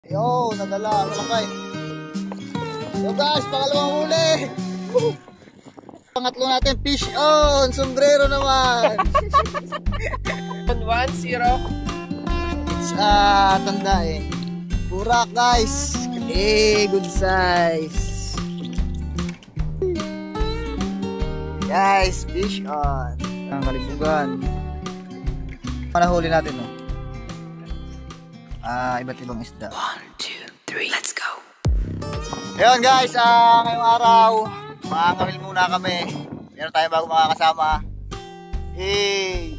Yo, nadala, malakay. Yo guys, pangalawang huli. Pangatlo natin, fish on, sombrero naman. 1-0. It's tandain. Purak guys. Good size. Guys, fish on. Ang kalibugan. Panahuli natin, no? Iba't ibang isda. 1, 2, 3, let's go. Ayun guys, ngayong araw, makakawil muna kami. Meron tayo bago makakasama. Hey!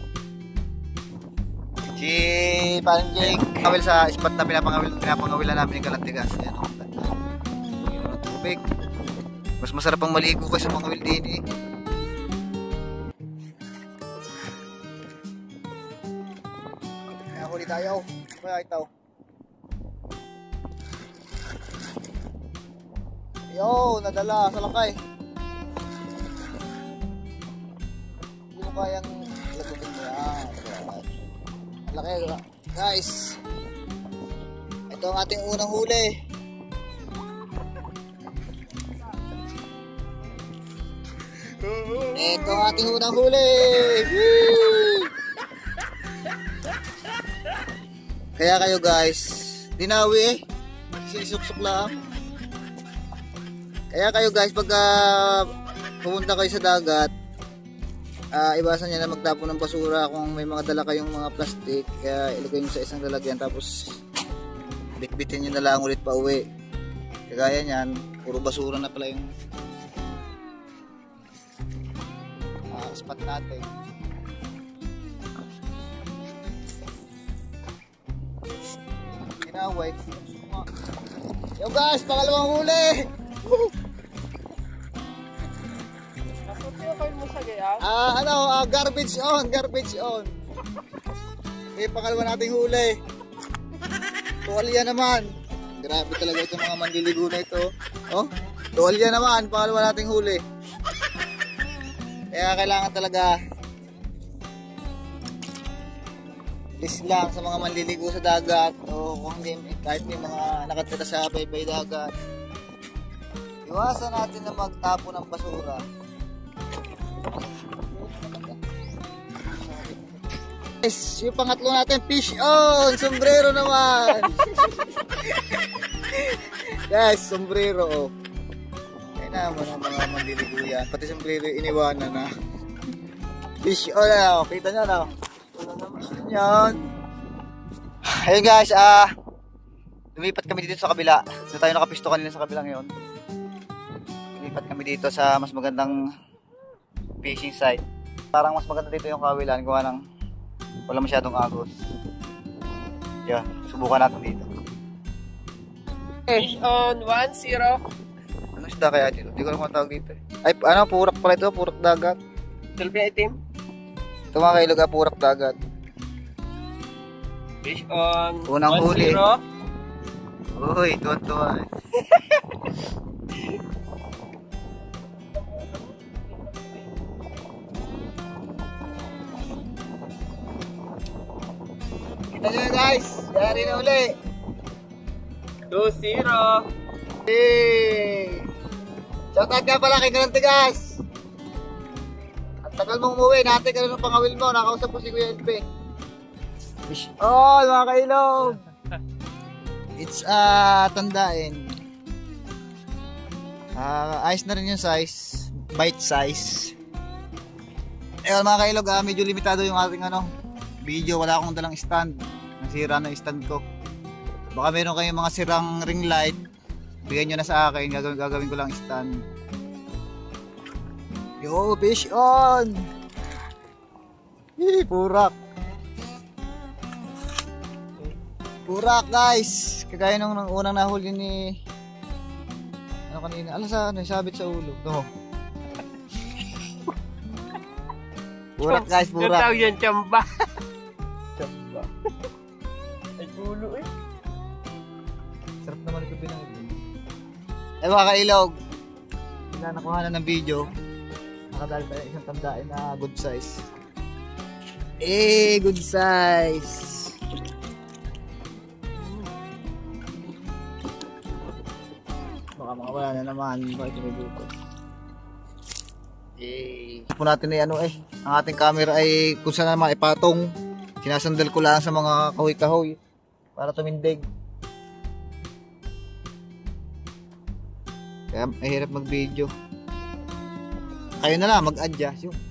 Si parang Jake, kawil sa spot na pinapangawilan namin yung Galantigas. Ayan, yung tubig. Mas masarap ang maligo kaysa mangawil din eh. Kaya huli tayo. Kaya ito. Yo, nadala sa lakay. Hindi mo kayang lagutin mo yan. Laki guys. Ito ang ating unang huli. Ito ang ating unang huli. Kaya kayo guys, dinawi eh. Sisuksok lang. Kaya kayo guys, pagka pumunta kayo sa dagat, iwasan nyo na magtapon ng basura. Kung may mga dala kayong mga plastic, kaya ilagay nyo sa isang lalagyan, tapos bitbitin nyo na lang ulit pa uwi. Kagaya nyan, puro basura na pala yung spot natin. Kinaway. Yo guys, pangalawang huli. Garbage on, garbage on. Pangalawa nating huli. Tuwalya naman. Grabe talaga itong mga mandiligo na ito. Oh, tuwalya naman, pangalawa nating huli. Kaya kailangan talaga list lang sa mga manliligo sa dagat, o kung hindi, kahit may mga nakatira sa baybay dagat, iwasan natin na magtapo ng basura. Yes, yung pangatlo natin, fish on, sombrero naman. Guys, sombrero oh. Kaya naman ang mga manliligo yan, pati sombrero iniwanan na. Fish on na, kita nyo na. Yan. Ayun guys, lumipat kami dito sa kabila. Doon tayo nakapisto kanina sa kabila ngayon. Lumipat kami dito sa mas magandang fishing site. Parang mas maganda dito yung kawilan, gawa ng wala masyadong agos. Yan, subukan natin dito. Fish on 1-0. Ano isda kaya dito? Hindi ko alam kung tawag dito. Ay, ano, purak pala ito, purak dagat. Tilapia itim. Ito mga kailog, purak dagat. Fish on Unang 1-0. huli. Uy, tuwan-tuwan. Kita nyo guys, yari na uli. 2-0. Hey! Shoutout nga pala kay Galantigas. Ang tagal mong umuwi, natin ka na ng pangawil mo. Nakausap ko si Kuya LP. Fish on mga kailog. It's tandain. Ayos na rin yung size, bite size. Ayun mga kailog, medyo limitado yung ating video. Wala akong dalang stand. Nasira na yung stand ko. Baka meron kayong mga sirang ring light, bigyan nyo na sa akin. Gagawin ko lang stand. Yo, fish on. Purak. Purak guys. Kagaya nung unang nahuli ni kanina. Alam sa sabit sa ulo. No. Purak guys, purak. Yung tawag yan, tsamba. Tsamba. Ay, ulo eh. Sarap naman ito pinangin. Eh mga kailog, wala nakuha na ng video. Nakadali tayo isang tandain na good size. Good size. Baka makawala na naman. Bakit may buto? Po natin ay ano ang ating camera ay kung saan naman ipatong. Sinasandal ko lang sa mga kahoy-kahoy para tumindig. Kaya mahirap mag-video. Kayo na lang mag-adjust yun.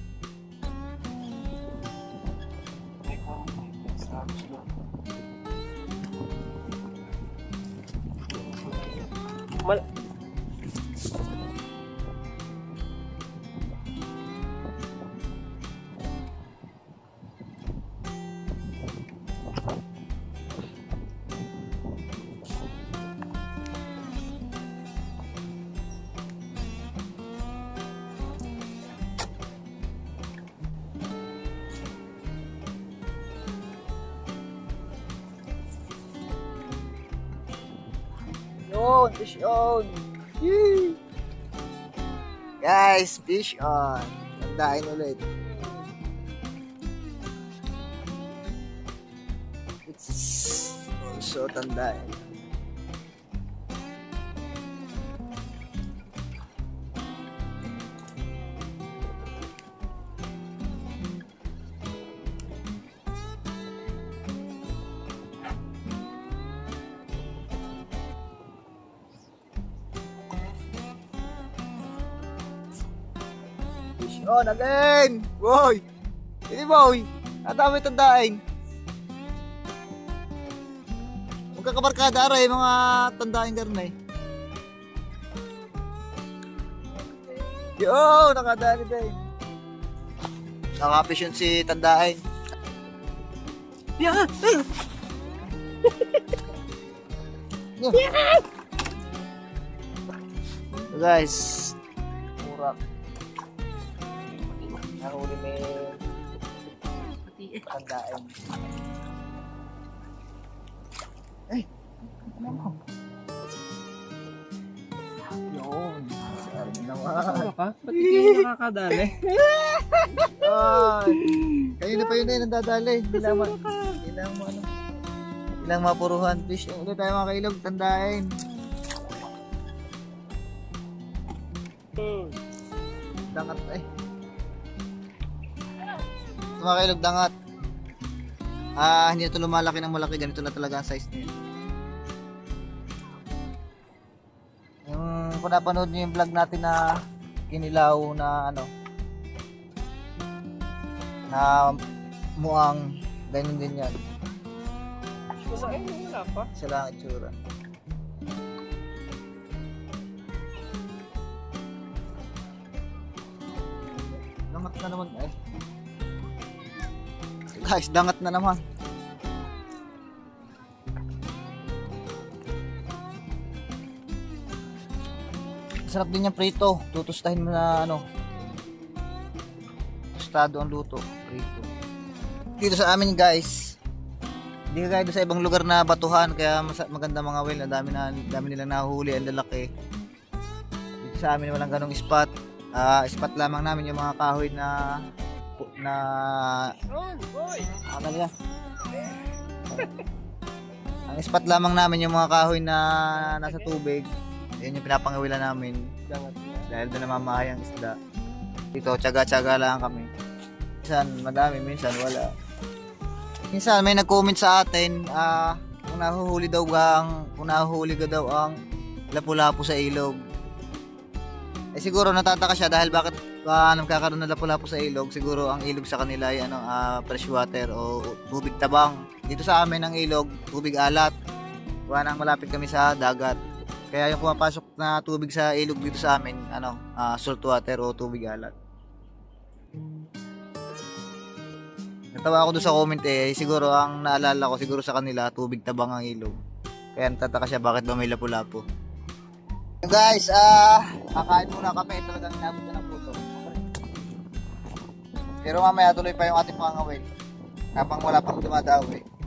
Yun, fish on. Yee! Guys, fish on. Tandain ulit. It's also tandain. On again! Boy! Hindi boy! Natami tandain. Magkakabarkada aray mga tandain garnay. Yo! Nakadali tayo. Nakapish yun si tandain. Yeah! Yeah! Guys, murah. Nahuli may tandaan. Ay! Ano mo? Yun. Sorry naman. Ano ka? Ba't hindi nakakadali? Kanina pa yun na yun ang dadali. Hindi lang mapuruhan fish. Ulit tayo mga kailog. Tandain. Dangat ay. Mga kailog dangat. Hindi ito lumalaki ng malaki. Ganito na talaga ang size niya. Yung kung napanood nyo yung vlog natin na kinilaw na ano na muang, ganyan din yan. Wala pa. Isa lang ang itsura. Dangat na naman eh. Guys, dangat na naman. Sarap din yung prito. Tutustahin mo na ano. Tostado ang luto. Prito. Dito sa amin guys. Hindi kagaya doon sa ibang lugar na batuhan. Kaya maganda mga well. Dami nilang nahuhuli. Ang lalaki. Dito sa amin walang ganong spot. Spot lamang namin yung mga kahoy na ano yan? Ang spot lamang namin yung mga kahoy na nasa tubig. Yun yung pinapangawilan namin dahil doon namamahay ang isda. Dito tsaga-tsaga lang kami. Minsan madami, minsan wala. Minsan may nag-comment sa atin kung nahuhuli ka daw ang lapu-lapu sa ilog. Siguro natataka siya dahil bakit nagkakaroon ng lapu-lapu sa ilog. Siguro ang ilog sa kanila ay freshwater o tubig tabang. Dito sa amin ang ilog, tubig alat. Nang malapit kami sa dagat. Kaya yung pumapasok na tubig sa ilog dito sa amin, salt water o tubig alat. Natawa ako doon sa comment siguro ang naalala ko siguro sa kanila, tubig tabang ang ilog. Kaya natataka siya bakit ba may lapu-lapu. Guys, kakain muna kami. Talagang inabot na ng puto. Pero mamaya tuloy pa yung ating pangawin. Kapang wala pang dumadaw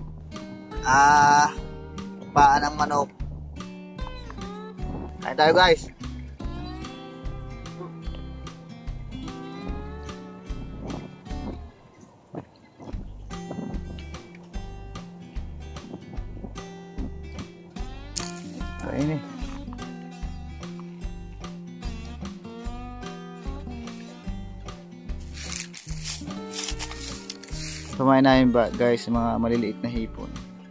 paan ng manok. Kain tayo guys. Kain Pamain namin ba guys, mga maliliit na hipon.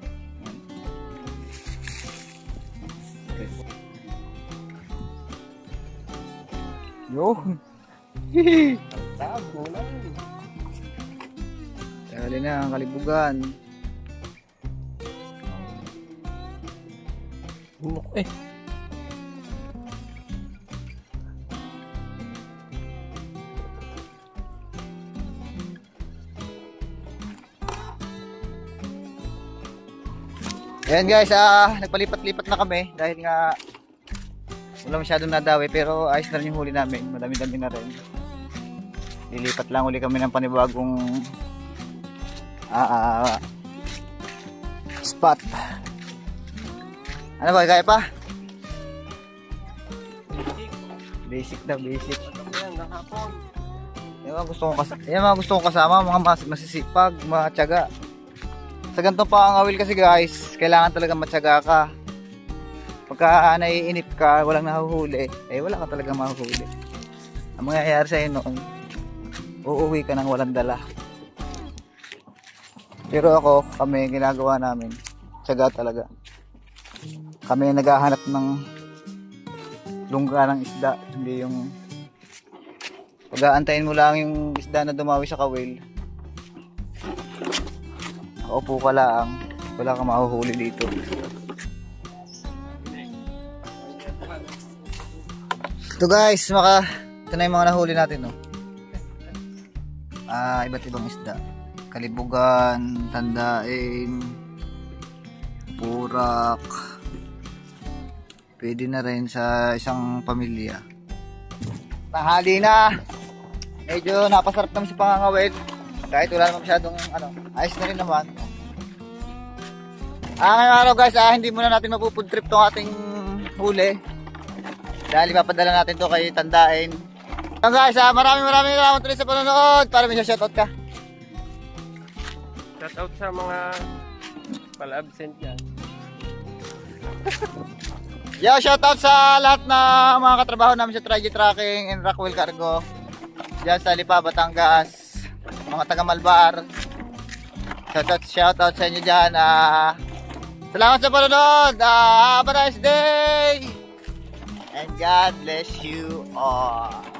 Yun. Tago lang. Dali na ang kalibugan. Bunok eh. Ayan guys, nagpalipat-lipat na kami dahil nga wala masyadong nadawi, pero ayos na rin yung huli namin. Madami-dami na rin. Lilipat lang uli kami ng panibagong spot. Ano ba, kaya pa? Basic daw, basic. Yan, ng hapon. Yan mga gusto kong kasama, mga masisipag, matyaga. Sa ganitong pangangawil kasi guys, kailangan talaga matyaga ka. Pagka naiinip ka, walang nahuhuli, wala ka talaga mahuhuli. Ang mangyayari sa'yo noon, uuwi ka ng walang dala. Pero kami, ginagawa namin, tiyaga talaga. Kami naghahanap ng lungga ng isda, hindi yung pag-aantayin mo lang yung isda na dumawi sa kawil. Upo ka lang, wala kang mahuhuli dito. Ito guys, ito na yung mga nahuli natin, no? Iba't ibang isda. Kalibugan, tandain, purak. Pwede na rin sa isang pamilya. Tanghali na. Medyo napasarap naman sa pangangawil. Kahit wala naman masyadong ayos na rin naman. Ngayong araw guys, hindi muna natin mapufood trip tong ating huli. Dahil ipapadala natin to kay Tandain. So guys, maraming salamat ulit sa panonood. Para may shoutout ka. Shoutout sa mga pala-absent yan. Yo, shoutout sa lahat na mga katrabaho namin sa Tragy Tracking and Rockwell Cargo. Diyan sa Lipa, Batangas. Mga taga Malbar. Shoutout sa inyo dyan. Salamat sa panonood. Have a nice day. And God bless you all.